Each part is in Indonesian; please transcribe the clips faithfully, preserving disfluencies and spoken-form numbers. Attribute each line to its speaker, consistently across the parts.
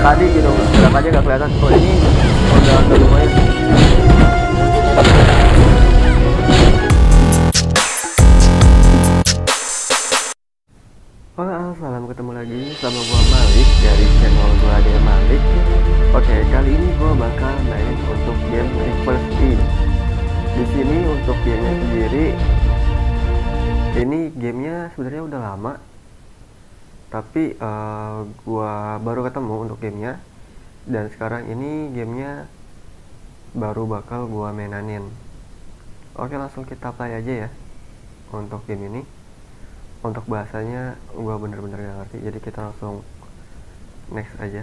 Speaker 1: tadi gitu, gerak aja gak kelihatan. Oh ini udah udah lumayan. Halo, salam ketemu lagi sama gua Malik dari channel gua Ade Malik. Oke, kali ini gua bakal main untuk game Reverse E. Di sini untuk gamenya sendiri, ini gamenya sebenarnya udah lama, tapi uh, gua baru ketemu untuk gamenya, dan sekarang ini gamenya baru bakal gua mainanin. Oke, langsung kita play aja ya untuk game ini. Untuk bahasanya gua bener-bener gak ngerti, jadi kita langsung next aja.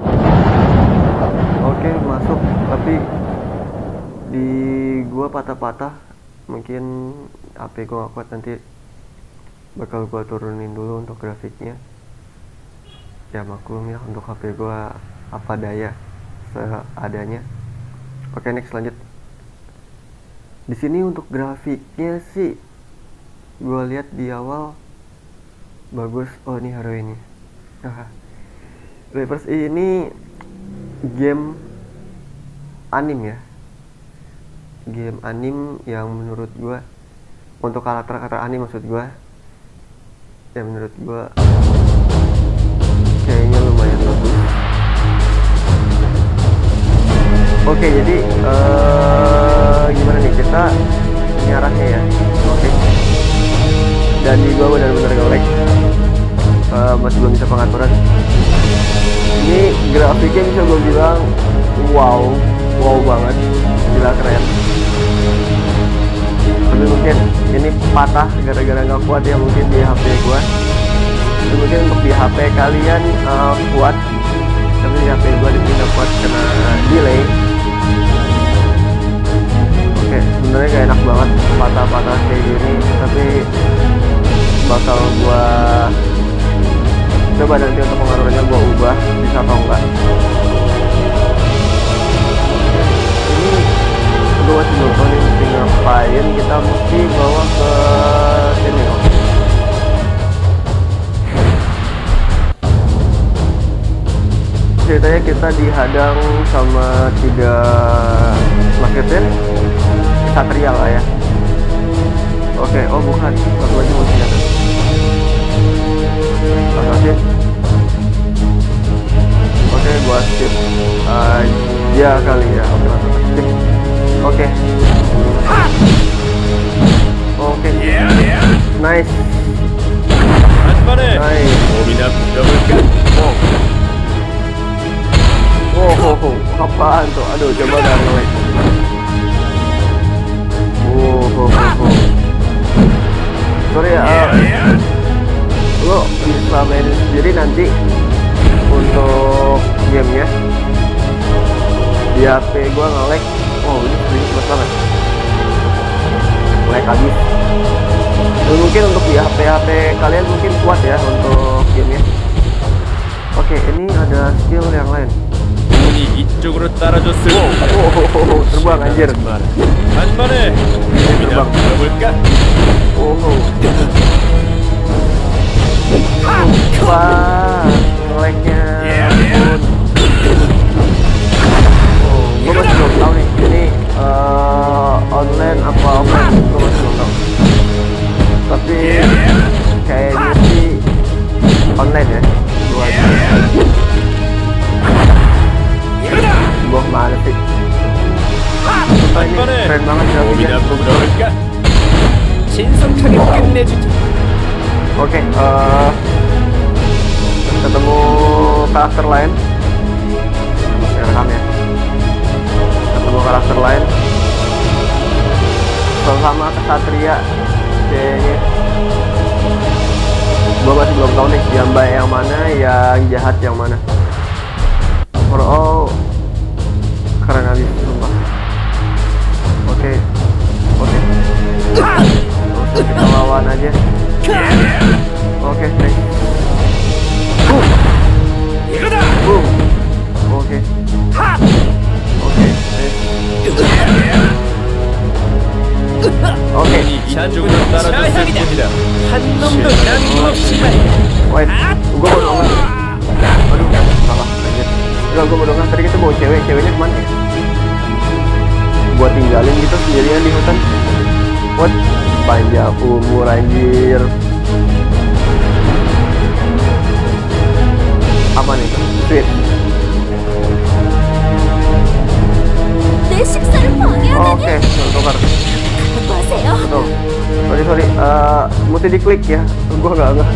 Speaker 1: Oke, masuk, tapi di gua patah-patah, mungkin H P gua gak kuat, nanti bakal gua turunin dulu untuk grafiknya. Ya maklum ya, untuk H P gua apa daya seadanya. Oke, next lanjut. Di sini untuk grafiknya sih gua lihat di awal bagus. Oh, ini hero ini. Reverse E ini game anim ya, game anim yang menurut gua, untuk karakter-karakter anim maksud gua, ya menurut gua kayaknya lumayan bagus. Oke, jadi uh, gimana nih kita nyarahnya ya. Oke, dan di bawah benar-benar nge-lag, uh, masih belum bisa pengaturan. Ini grafiknya bisa gue bilang wow, wow banget, gila keren. Tapi mungkin ini patah gara-gara nggak kuat ya, mungkin di H P gue. Tapi mungkin untuk di H P kalian uh, kuat, tapi di H P gue di sini nggak kuat kena delay. Oke, sebenarnya gak enak banget patah-patah kayak gini, tapi bakal gua coba nanti untuk pengaruhnya gua ubah bisa atau enggak. Ini gua masih belum tahu nih mesti ngapain. Kita mesti bawa ke sini. Oke, ceritanya kita dihadang sama tiga marketer Satria lah ya. Oke, oh bukan, satu lagi mau senjata Assassin. Oke, gua skip aja kali ya. Oke, langsung skip. Oke, oke, nice, nice. Oh, oh, oh, oh. Apaan tuh? Aduh, coba gak nge-lag. Oh, oh, oh, oh. Sorry ya, uh, lo bisa mainin sendiri nanti untuk gamenya. Di H P gua nge-lag. Oh, ini sedikit cepet banget, lag habis. Dan mungkin untuk di H P H P kalian mungkin kuat ya untuk gamenya. Oke, ini ada skill yang lain. Wow, oh, oh, oh, oh, terbang anjir. Terbang. Oh, oh. Wah, nge-lagnya ampun. Oh, gue masih belum tahu nih ini uh, online apa offline, gue masih belum tahu. Tapi kayaknya sih online ya. Gua gua kemana sih? Oh, ini keren banget grafiknya. Oke, uh, ketemu karakter lain. Masih rekam ya. Ketemu karakter lain sama kesatria kayaknya. Gua masih belum tahu nih yang baik yang mana, yang jahat yang mana. Overall keren habis sumpah. Oke, oke, terus kita lawan aja. Oke, nice. Boom, boom. Oke, oke, nice. Oke. Wait, gua baru ngomong. Aduh, salah. Lanjut. Enggak, gue bodoh kan, tadi kita bawa cewek, ceweknya kemana ya? Gua tinggalin gitu sendirian di hutan. What? Panjang umur anjir. Apa nih? Sweet. Oke, tukar. Betul. Sorry sorry, uh, mesti diklik ya. Gua nggak nggak.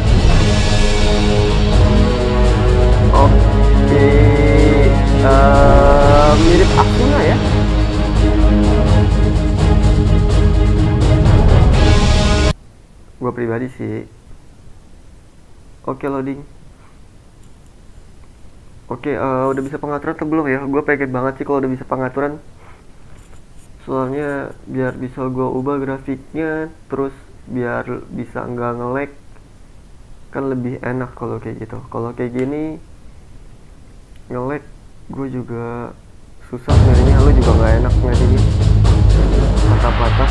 Speaker 1: Oke, uh, mirip Asuna ya. Gue pribadi sih. Oke, loading. Oke, uh, udah bisa pengaturan atau belum ya? Gue pengen banget sih kalau udah bisa pengaturan. Soalnya biar bisa gue ubah grafiknya, terus biar bisa nggak nge-lag. Kan lebih enak kalau kayak gitu. Kalau kayak gini nge-lag, gue juga susah nyarinya. Lu juga nggak enak nyarinya. Patah-patah.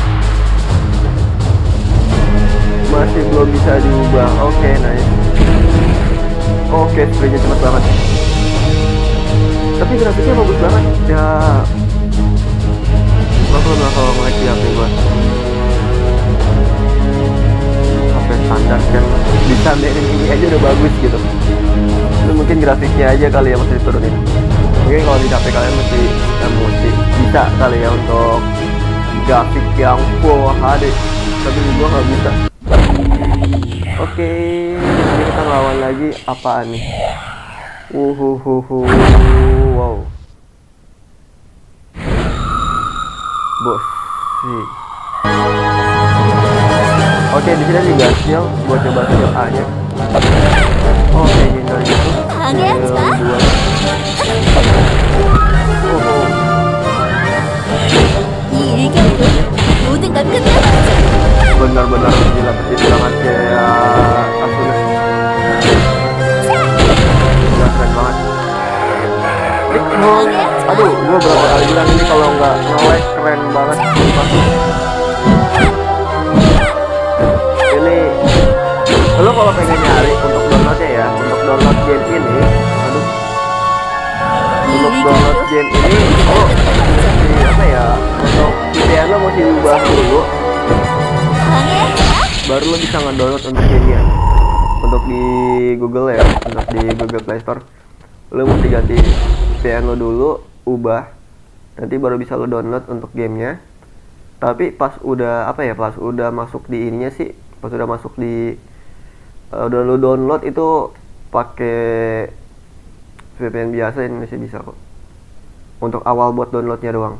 Speaker 1: Masih belum bisa diubah. Oke, okay, nice. Oke, okay, spraynya cepet banget. Tapi grafiknya bagus banget. Ya, maklum lah kalau nge-lag di H P gua. H P standar kan bisa mainin ini aja udah bagus gitu. Itu mungkin grafiknya aja kali ya masih diturunin. Mungkin kalau di H P kalian mesti ya, mesti bisa kali ya untuk grafik yang full H D. Tapi gua nggak bisa. Oke, okay, ini kita lawan lagi apaan nih? Uhuhuhu, wow, bos sih. Oke, okay, di sini juga skill, buat coba skill A nya. Oke, okay, hindar gitu. Skill dua. Uhuh. Benar-benar gila, sangat kayak Asuna. Udah keren banget. Oh, aduh, gue berapa kali bilang ini kalau nggak nge-lag keren banget. Ini, lo kalau pengen nyari untuk downloadnya ya, untuk download game ini, aduh, untuk download game ini, oh, mesti apa ya? Untuk V P N lo mesti ubah dulu. Baru lo bisa nge-download untuk gamenya. Untuk di Google ya, untuk di Google Play Store, lo mesti ganti V P N lo dulu, ubah, nanti baru bisa lo download untuk gamenya. Tapi pas udah apa ya, pas udah masuk di ininya sih, pas udah masuk di uh, udah lo download itu pakai V P N biasa, ini masih bisa kok. Untuk awal buat downloadnya doang.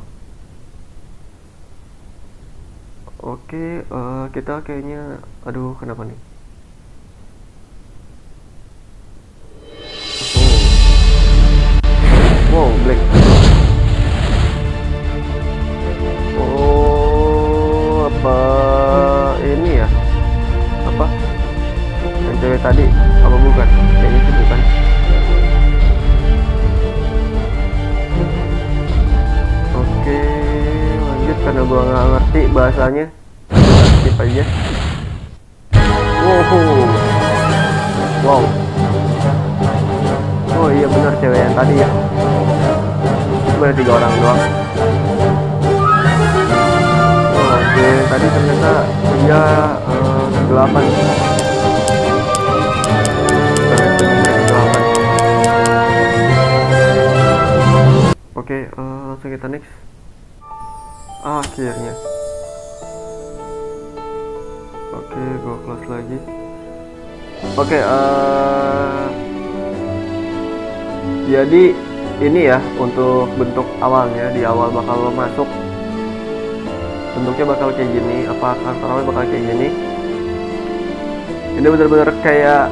Speaker 1: Oke, uh, kita kayaknya, aduh, kenapa nih? Oh. Wow, black. Oh, apa ini ya? Apa? Yang cewek tadi, apa bukan? Kayaknya sih bukan. Oke, lanjut karena gua nggak ngerti bahasanya. Skip aja. Wow. Wow. Oh iya benar, cewek yang tadi ya. Itu ada tiga orang doang. Oh, oke, tadi ternyata dia uh, delapan. Oke, uh, langsung kita next. Ah, akhirnya. Oke, gue close lagi. Oke, uh, jadi ini ya untuk bentuk awalnya. Di awal bakal masuk, bentuknya bakal kayak gini. Apa karakter awalnya bakal kayak gini. Ini bener-bener kayak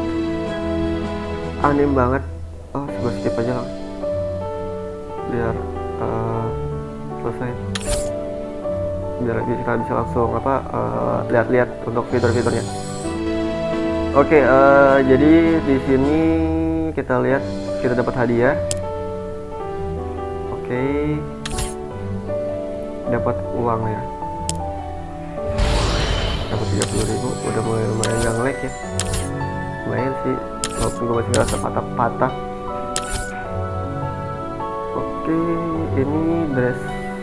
Speaker 1: anime banget. Oh, gue skip aja lah biar uh, selesai, biar kita bisa langsung apa uh, lihat-lihat untuk fitur-fiturnya. Oke, okay, uh, jadi di sini kita lihat kita dapat hadiah. Oke, okay. Dapat uang ya, dapat tiga puluh ribu. Udah mulai lumayan nggak nge-lag ya, lumayan sih, walaupun gue masih ngerasa patah-patah. Oke, ini dress.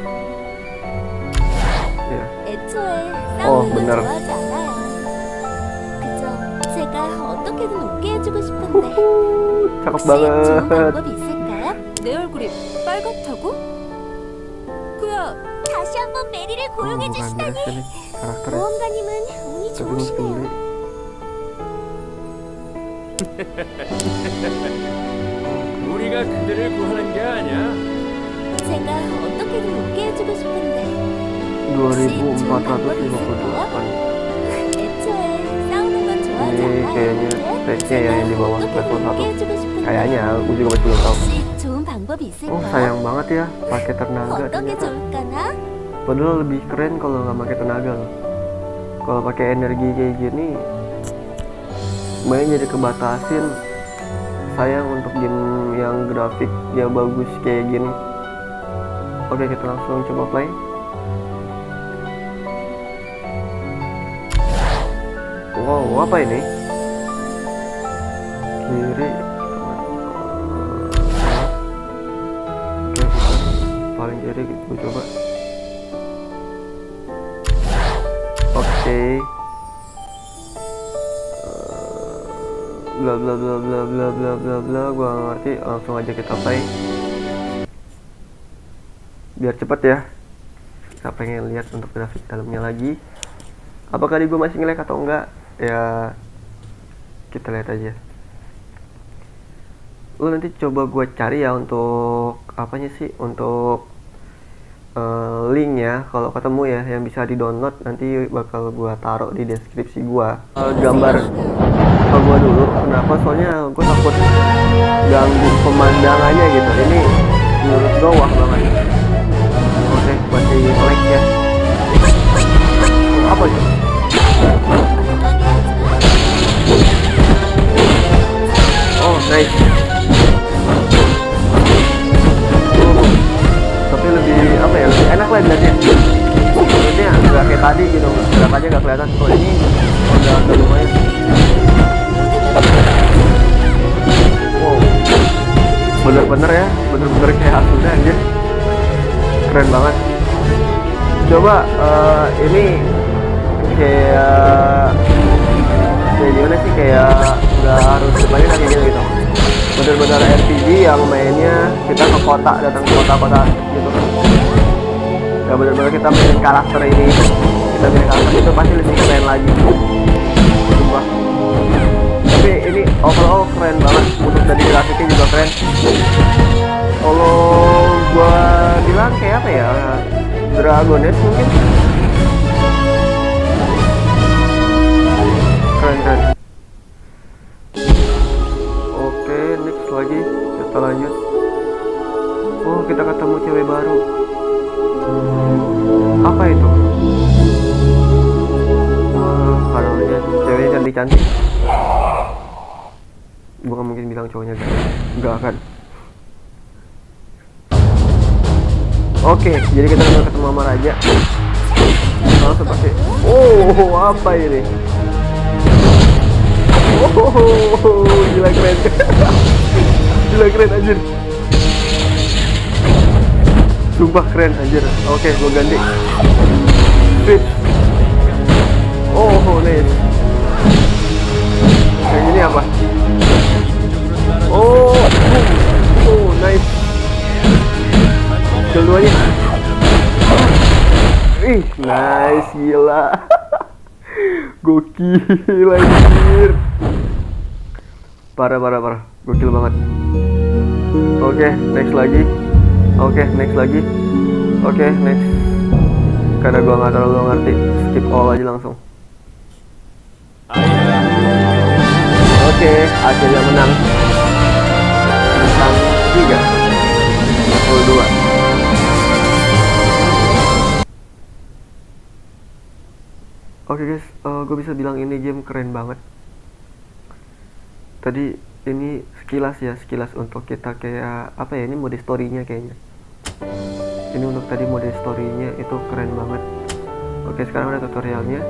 Speaker 1: Ya. Oh, bener. Cakep banget.
Speaker 2: 내 얼굴이 빨갛다고? 그야 다시 한번 메리를 고용해 주시다니. 모험가님은 운이 좋으시네요.
Speaker 3: 우리가 그들을 구하는 게 아니야.
Speaker 2: 제가 어떻게든 웃게 해주고 싶은데
Speaker 1: dua ribu empat ratus lima puluh delapan.
Speaker 2: 애초에 싸우는 건 좋아하지
Speaker 1: Ini
Speaker 2: 않아요.
Speaker 1: kayaknya speknya ya yang di bawah level satu. Kayaknya, aku juga masih belum tahu.
Speaker 2: 혹시 좋은 방법이 있을까요?
Speaker 1: Oh, sayang banget ya pakai tenaga
Speaker 2: 어떤 게
Speaker 1: ternyata.
Speaker 2: 좋을까나?
Speaker 1: Padahal lebih keren kalau nggak pakai tenaga loh. Kalau pakai energi kayak gini, main jadi kebatasin. Sayang untuk game yang grafik ya bagus kayak gini. Oke, kita langsung coba play. Wow, apa ini? Kiri. Oke, paling kiri kita coba. Oke. Bla bla bla bla bla bla bla bla, gua nggak ngerti. Langsung aja kita play. Biar cepet ya. Kita pengen lihat untuk grafik dalamnya lagi. Apakah di gua masih nge-lag atau enggak? Ya kita lihat aja. Lu nanti coba gue cari ya untuk apanya sih, untuk uh, link ya. Kalau ketemu ya yang bisa di download, nanti bakal gue taruh di deskripsi gue. Uh, gambar ke gue dulu. Kenapa? Soalnya gue takut ganggu pemandangannya gitu. Ini menurut gue wah banget. Oke, masih lag ya. Oh, apa itu? Oh, nice. Oh, tapi lebih apa ya, lebih enak lah dilihatnya. Ini nggak kayak tadi gitu, gerakannya nggak kelihatan. Oh, ini udah udah lumayan. Wow, bener-bener ya, bener-bener kayak aslinya aja. Keren banget. Coba uh, ini kayak kayak gimana sih, kayak nggak harus semuanya kayak gitu gitu. Bener-bener R P G yang mainnya kita ke kota, datang ke kota-kota gitu kan. Ya bener-bener kita main karakter ini, kita main karakter itu pasti lebih keren lagi. Sumpah. Tapi ini overall keren banget, untuk dari grafiknya juga keren. Kalau gua bilang kayak apa ya, Dragon Age mungkin. Keren kan. Oke, next lagi kita lanjut. Oh, kita ketemu cewek baru. Apa itu? Wah, karolnya ceweknya cantik-cantik. Bukan mungkin bilang cowoknya kan? Enggak kan? Oke, jadi kita udah ketemu sama raja. Langsung pakai. Oh, apa ini? Oh, gila keren. Gila keren anjir. Sumpah keren anjir. Oke, gua ganti. Switch. Oh, nice. Yang ini apa? Oh, oh, nice. Keduanya. Ih, nice, gila. Gokil anjir. Parah parah parah, gokil banget. Oke, okay, next lagi. Oke, okay, next lagi. Oke, okay, next. Karena gua nggak terlalu ngerti, skip all aja langsung. Oke, okay, akhirnya menang. Menang tiga puluh dua. Oke okay guys, uh, gue bisa bilang ini game keren banget. Tadi ini sekilas ya, sekilas untuk kita kayak apa ya, ini mode story-nya kayaknya. Ini untuk tadi mode story-nya itu keren banget. Oke, sekarang ada tutorialnya.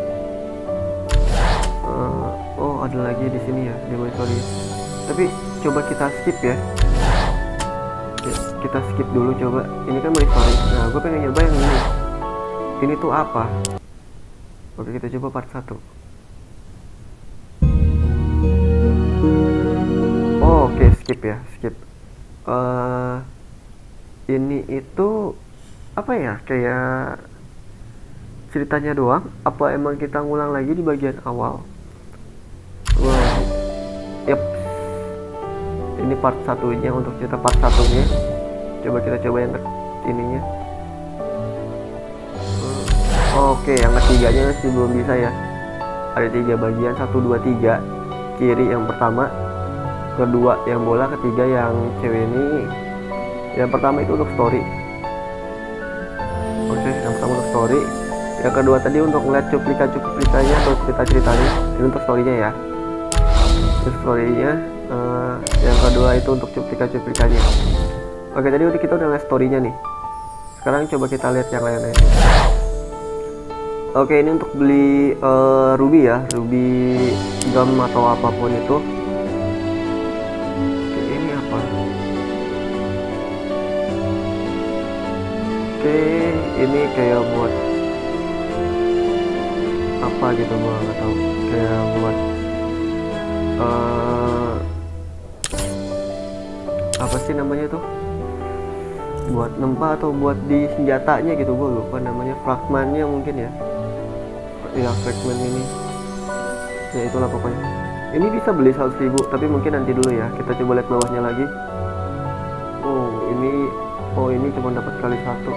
Speaker 1: Uh, oh, ada lagi di sini ya, di mode story. Tapi coba kita skip ya. Oke. kita skip dulu coba. Ini kan monitoring. Nah, gue pengen nyoba yang ini. Ini tuh apa? Oke, kita coba part satu. Oh, oke, skip ya, skip. Uh, ini itu apa ya? Kayak ceritanya doang? Apa emang kita ngulang lagi di bagian awal? Wow. Yep. Ini part satunya untuk cerita part satunya. Coba kita coba yang ininya. Hmm. Oke, yang ketiganya masih belum bisa ya. Ada tiga bagian, satu, dua, tiga. Kiri yang pertama, kedua yang bola, ketiga yang cewek ini. Yang pertama itu untuk story. Oke, yang pertama untuk story. Yang kedua tadi untuk ngeliat cuplikan-cuplikannya atau cerita-ceritanya. Ini untuk storynya ya. Ini storynya. Uh, yang kedua itu untuk cuplikan-cuplikannya. Oke, tadi udah kita udah lihat storynya nih. Sekarang coba kita lihat yang lainnya. Oke, ini untuk beli uh, ruby ya, ruby gum atau apapun itu. Oke, ini apa? Oke, ini kayak buat apa gitu, gua nggak tahu. Kayak buat uh, apa sih namanya tuh, buat nempa atau buat di senjatanya gitu, gue lupa namanya, fragmentnya mungkin ya. Ya, fragment ini ya, itulah pokoknya. Ini bisa beli seratus ribu, tapi mungkin nanti dulu ya. Kita coba lihat bawahnya lagi. Oh ini, oh ini cuma dapat kali satu.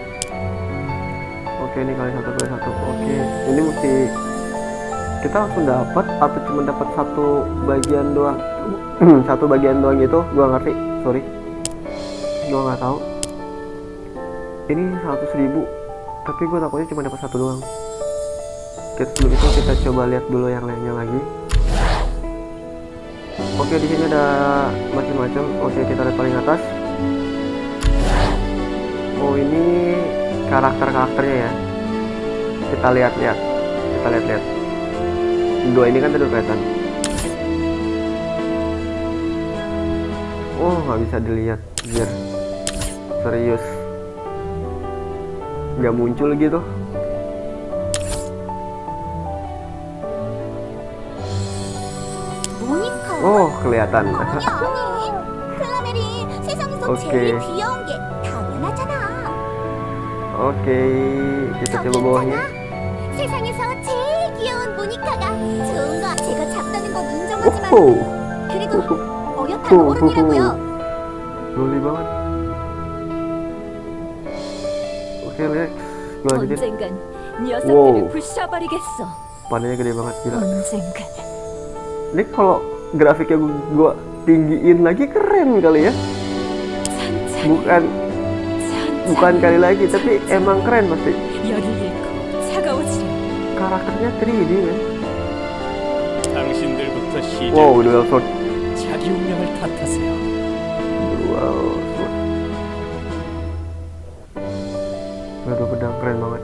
Speaker 1: Oke, ini kali satu kali satu. Oke, ini mesti kita langsung dapat atau cuma dapat satu bagian doang? Satu bagian doang gitu, gua ngerti, sorry, gua nggak tahu. Ini seratus ribu, tapi gua takutnya cuma dapat satu doang. Oke, sebelum itu kita coba lihat dulu yang lainnya lagi. Oke, di sini ada macam-macam. Oke, kita lihat paling atas. Oh, ini karakter-karakternya ya. Kita lihat-lihat, kita lihat-lihat. Dua ini kan udah kelihatan. Oh, nggak bisa dilihat, biar serius, nggak muncul gitu. Oh, kelihatan. Oke. Oke, kita coba bawahnya.
Speaker 2: 세상에서 제일 귀여운 모니카가 좋은 거 제가 작다는 건 인정하지만
Speaker 1: 오호.
Speaker 2: 그래도 어엿한 어른이라고요.
Speaker 1: Loli banget. Oke, Lex, gue lanjutin.
Speaker 2: 언젠간 녀석들을
Speaker 1: Wow.
Speaker 2: 부숴버리겠어.
Speaker 1: Panenya gede banget, gila.
Speaker 2: 언젠간.
Speaker 1: Ini kalau grafiknya gua, gua tinggiin lagi keren kali ya.
Speaker 2: 천천히,
Speaker 1: Bukan
Speaker 2: 천천히,
Speaker 1: bukan kali lagi, tapi emang keren pasti.
Speaker 2: 열을 잃고 차가워지려.
Speaker 1: Karakternya tiga D kan.
Speaker 3: 당신들부터 시작.
Speaker 1: Wow, dual sword.
Speaker 3: 자기 운명을 탓하세요.
Speaker 1: Dual sword. Waduh, pedang keren banget.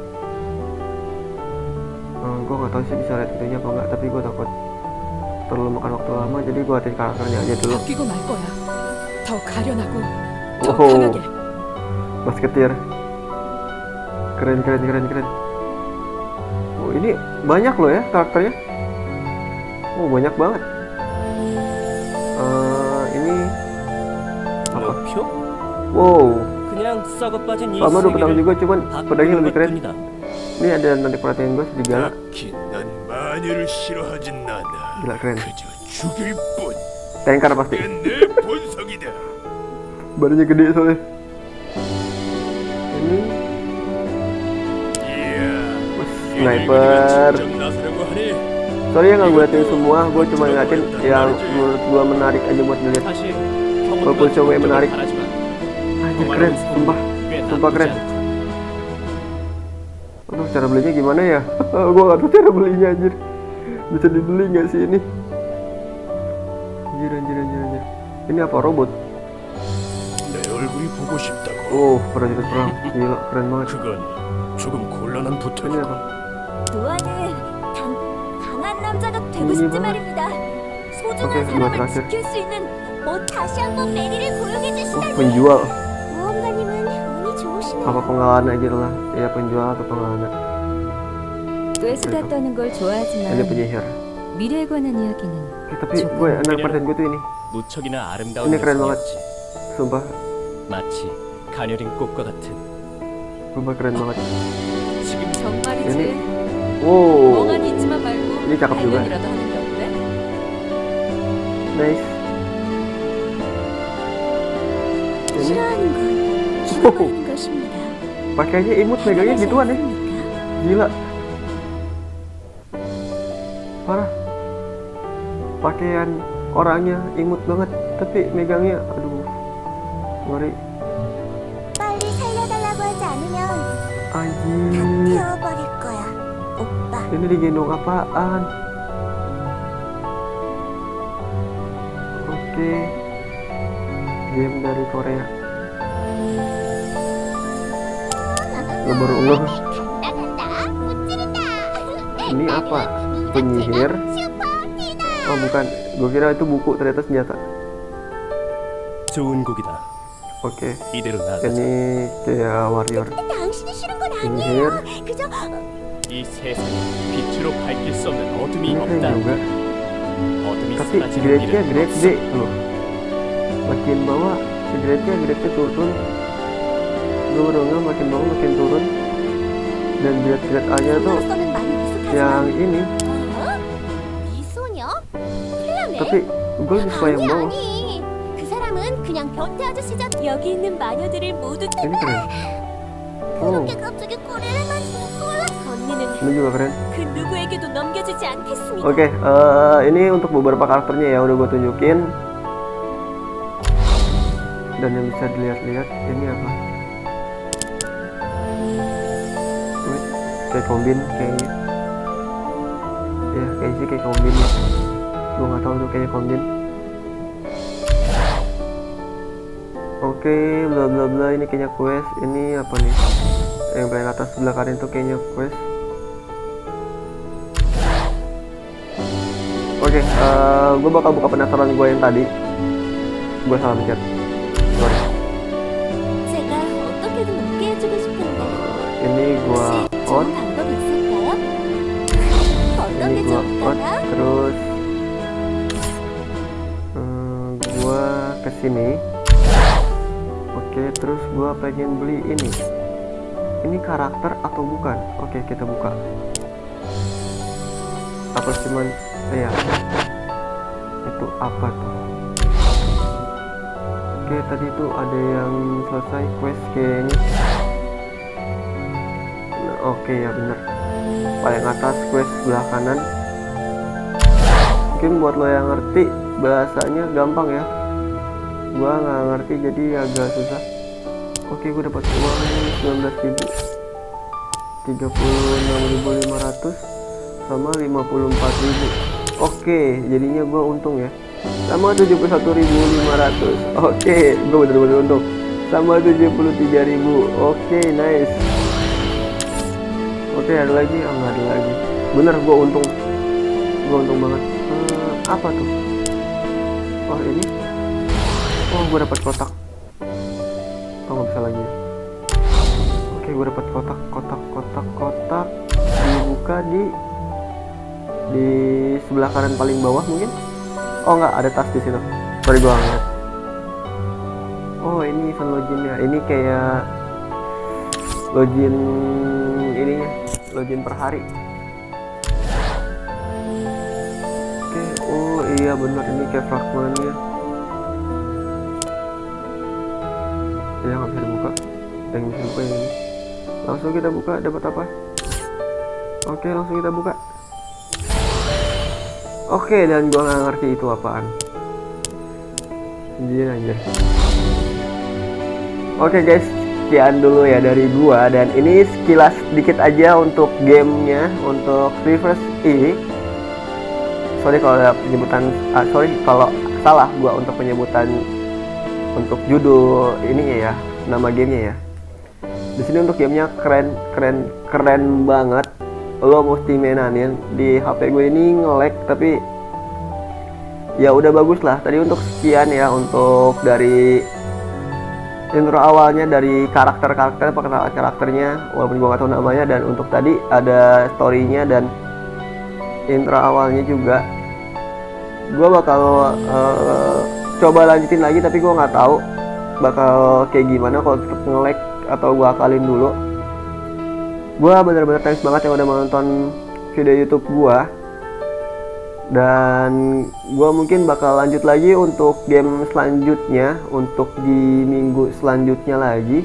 Speaker 1: Hmm, gua nggak tahu sih bisa lihat itunya apa enggak, tapi gua takut terlalu makan waktu lama, jadi gua atin karakternya aja dulu.
Speaker 2: 바뀌고 말 거야. 더 가련하고 더
Speaker 1: Wow,
Speaker 2: 강하게.
Speaker 1: musketeer. Keren, keren, keren, keren. Oh, ini banyak loh ya karakternya. Oh, banyak banget. Uh, ini apa?
Speaker 3: 목표?
Speaker 1: Wow,
Speaker 3: 그냥 썩어 빠진 이
Speaker 1: sama dua pedang
Speaker 3: 세계를
Speaker 1: juga, cuman pedangnya
Speaker 3: 바꾸는
Speaker 1: lebih keren.
Speaker 3: 것뿐이다.
Speaker 1: Ini ada nanti perhatian gue serigala.
Speaker 4: 딱히 난 마녀를 싫어하진 않아.
Speaker 1: Gila keren.
Speaker 4: 그저 죽일 뿐.
Speaker 1: Tanker pasti.
Speaker 4: 그게 내 본성이다.
Speaker 1: Badannya gede soalnya. Ini
Speaker 4: 이야.
Speaker 1: sniper.
Speaker 4: 직접 나서려고 하니
Speaker 1: Sorry ya nggak gue liatin semua, gue cuma ngeliatin yang menurut gue menarik aja buat dilihat.
Speaker 3: 사실
Speaker 1: Walaupun cowoknya
Speaker 3: 평범한
Speaker 1: menarik.
Speaker 3: 바라지만
Speaker 1: Anjir keren, sumpah,
Speaker 3: 꽤
Speaker 1: sumpah
Speaker 3: 나쁘지
Speaker 1: keren.
Speaker 3: 않다.
Speaker 1: Aduh, cara belinya gimana ya? Gue nggak tahu cara belinya anjir. Bisa dibeli nggak sih ini? Anjir, anjir, anjir, anjir. Ini apa, robot?
Speaker 4: 내 얼굴이 보고 싶다고.
Speaker 1: Oh, prajurit perang, gila keren banget.
Speaker 4: 그건 조금 곤란한
Speaker 1: Ini
Speaker 4: 부터니까.
Speaker 1: apa?
Speaker 2: 노아는 단, 강한 남자가 되고
Speaker 1: 이게
Speaker 2: 싶지
Speaker 1: 뭐야?
Speaker 2: 말입니다. 소중한
Speaker 1: 오케이,
Speaker 2: 사람을
Speaker 1: 이거 들어갈게.
Speaker 2: 지킬 수 있는 뭐 다시 한번 메리를 고용해
Speaker 1: Oh,
Speaker 2: 주시다니.
Speaker 1: penjual. apa pengalaman aja lah ya, penjual atau pengalaman.
Speaker 5: 뇌수다 떠는 걸
Speaker 1: Ini
Speaker 5: 좋아하지만
Speaker 1: penyihir.
Speaker 5: 미래에 관한 이야기는
Speaker 1: Eh, tapi gue enak persen gue tuh ini.
Speaker 3: 무척이나 아름다운
Speaker 1: Ini keren banget.
Speaker 3: 녀석이었지.
Speaker 1: Sumpah,
Speaker 3: 마치 가녀린 꽃과 같은.
Speaker 1: sumpah keren banget.
Speaker 3: 지금
Speaker 5: 정말이지.
Speaker 1: Ini, wow,
Speaker 5: 멍하니 있지만 말고
Speaker 1: ini cakep juga.
Speaker 5: 발견이라도 하는 게 어때?
Speaker 1: Nice. Ini
Speaker 2: 싫어하는 건 죽어버리는 것입니다.
Speaker 1: pakainya imut, megangnya gituan ya. Gila. Parah. Pakaian orangnya imut banget, tapi megangnya aduh. Ngeri.
Speaker 2: 빨리 살려달라고 하지 않으면
Speaker 1: Anjir.
Speaker 2: 태워버릴 거야, 오빠.
Speaker 1: Ini digendong apaan? Oke. Game dari Korea. Gue baru ngeh.
Speaker 2: 나간다, 무찌른다.
Speaker 1: Ini apa? Penyihir? Oh bukan, gue kira itu buku, ternyata senjata.
Speaker 3: 좋은 곡이다.
Speaker 1: Oke,
Speaker 3: 이대로 나가자.
Speaker 1: ini kayak warrior.
Speaker 2: 당신이 싫은 건
Speaker 1: Penyihir.
Speaker 2: 아니에요. 그저
Speaker 3: 이 세상에 빛으로 밝힐 수 없는 어둠이
Speaker 1: Ini keren
Speaker 3: 없다.
Speaker 1: juga.
Speaker 3: 어둠이
Speaker 1: Tapi
Speaker 3: 사라지는
Speaker 1: grade-nya
Speaker 3: 일은
Speaker 1: grade D loh. Makin bawah, grade-nya grade-nya turun. Gue baru nggak makin bawah makin turun. Dan grade-grade A-nya tuh
Speaker 2: 너로서는 많이
Speaker 1: yang
Speaker 2: 미숙하지만
Speaker 1: ini.
Speaker 2: 어? 미소녀? 플라메?
Speaker 1: Tapi gue lebih suka yang
Speaker 2: 아니
Speaker 1: bawah.
Speaker 2: 아니 그 사람은 그냥 변태 아저씨자. 여기 있는 마녀들을 모두
Speaker 1: Ini keren. Oh,
Speaker 2: 그렇게 갑자기 꼬리를 맞추는 걸 언니는
Speaker 1: ini juga keren.
Speaker 2: 그 누구에게도 넘겨주지 않겠습니다.
Speaker 1: Oke, eh, ini untuk beberapa karakternya ya udah gue tunjukin. Dan yang bisa dilihat-lihat ini apa? Wait, kayak kombin kayaknya. Ya, kayaknya sih kayak kombin ya. Gue nggak tahu tuh kayaknya kombin. Oke, bla bla bla, ini kayaknya quest. Ini apa nih? Yang paling atas sebelah kanan tuh kayaknya quest. Oke, eh, gue bakal buka penasaran gue yang tadi. Gue salah pencet. Sorry.
Speaker 2: 제가 어떻게든 웃게 해주고 싶은데
Speaker 1: Eh, ini gue
Speaker 2: 혹시
Speaker 1: on,
Speaker 2: 좋은 방법이 있을까요? 어떤
Speaker 1: ini
Speaker 2: 게
Speaker 1: gue on,
Speaker 2: 좋을까나?
Speaker 1: terus eh, gue kesini. Oke, terus gue pengen beli ini. Ini karakter atau bukan? Oke, kita buka. Apa cuman? Ya. Itu apa tuh? Oke, tadi itu ada yang selesai quest kayaknya. Nah, oke ya bener. Paling atas quest sebelah kanan. Mungkin buat lo yang ngerti bahasanya gampang ya. Gua nggak ngerti jadi agak susah. Oke, gue dapat uang sembilan belas ribu, tiga puluh enam ribu lima ratus, sama lima puluh empat ribu. Oke, jadinya gue untung ya. Sama tujuh puluh satu ribu lima ratus. Oke, gue bener-bener untung. Sama tujuh puluh tiga ribu. Oke, nice. Oke, ada lagi? Ah, nggak ada lagi. Bener, gue untung. Gue untung banget. Eh, apa tuh? Oh, ini. Oh, gue dapat kotak. Oh, nggak bisa lagi. Oke, gue dapat kotak, kotak, kotak, kotak. Dibuka di di sebelah kanan paling bawah mungkin. Oh nggak, ada tas di situ. Sorry, gue ngeliat. Oh, ini event login ya. Ini kayak login ininya, login per hari. Oke, oh iya bener, ini kayak fragmentnya. Ya nggak bisa dibuka. Yang bisa dibuka yang ini. Langsung kita buka, dapat apa? Oke, langsung kita buka. Oke, dan gua nggak ngerti itu apaan. Anjir, anjir. Oke guys, sekian dulu ya dari gua, dan ini sekilas sedikit aja untuk gamenya, untuk Reverse E. Sorry kalau ada penyebutan, ah, sorry kalau salah gua untuk penyebutan untuk judul ininya ya, nama gamenya ya. Di sini untuk gamenya keren, keren, keren banget. Lo mesti mainanin. Di H P gue ini nge-lag, tapi ya udah bagus lah. Tadi untuk sekian ya, untuk dari intro awalnya dari karakter-karakter, perkenalan karakternya walaupun gue gak tahu namanya, dan untuk tadi ada storynya dan intro awalnya juga. Gue bakal uh, coba lanjutin lagi, tapi gue nggak tahu bakal kayak gimana kalau tetap nge-lag atau gue akalin dulu. Gue bener-bener thanks banget yang udah menonton video YouTube gue, dan gue mungkin bakal lanjut lagi untuk game selanjutnya untuk di minggu selanjutnya lagi.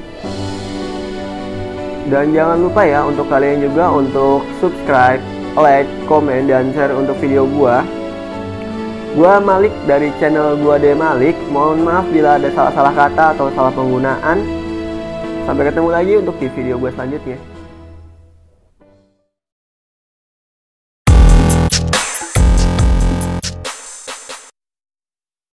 Speaker 1: Dan jangan lupa ya untuk kalian juga untuk subscribe, like, komen, dan share untuk video gue. Gue Malik dari channel Gua De Malik. Mohon maaf bila ada salah-salah kata atau salah penggunaan. Sampai ketemu lagi untuk di video gue selanjutnya.